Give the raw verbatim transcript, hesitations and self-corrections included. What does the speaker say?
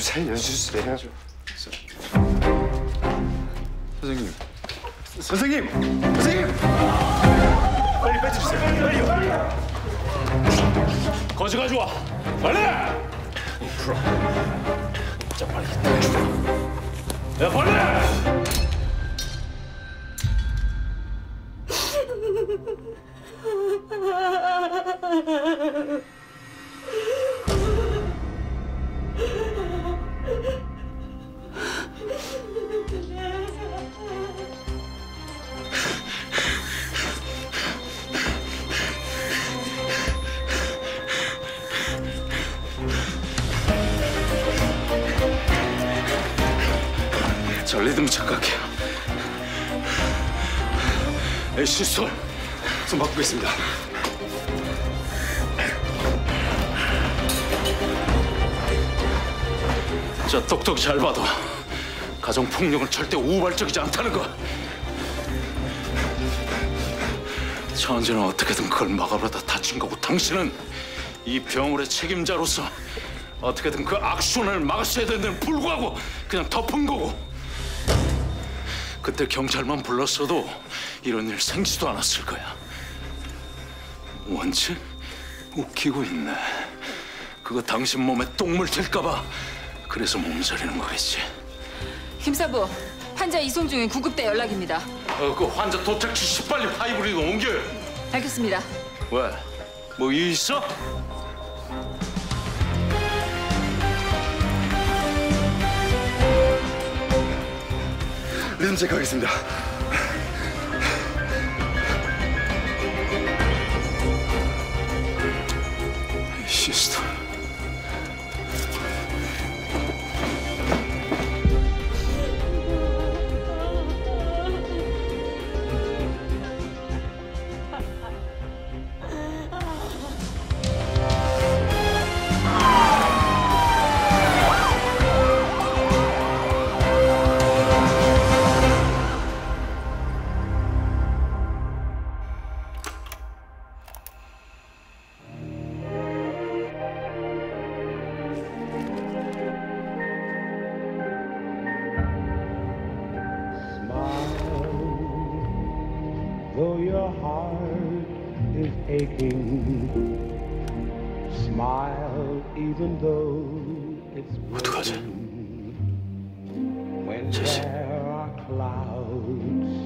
살려주세요. 선생님. 선생님! 선생님! 빨리 빼주세요. 빨리요. 거지 가져와. 빨리! 풀어. 자, 빨리 떼주라. 야, 빨리! 저 리듬 착각해요. 에이, 시스템. 손 바꾸겠습니다. 자, 똑똑히 잘 봐도 가정폭력은 절대 우발적이지 않다는 거. 천지는 어떻게든 그걸 막아보다 다친 거고, 당신은 이 병원의 책임자로서 어떻게든 그 악순환을 막았어야 되는데 불구하고 그냥 덮은 거고. 그때 경찰만 불렀어도 이런 일 생기지도 않았을 거야. 원치? 웃기고 있네. 그거 당신 몸에 똥물 튈까 봐 그래서 몸서리는 거겠지. 김사부, 환자 이송 중인 구급대 연락입니다. 어, 그 환자 도착 지시 빨리 하이브리드 옮겨요. 알겠습니다. 왜? 뭐 일 있어? 리듬 체크하겠습니다. 시스터. Though your heart is aching, smile even though it's 어떡하지? when there are clouds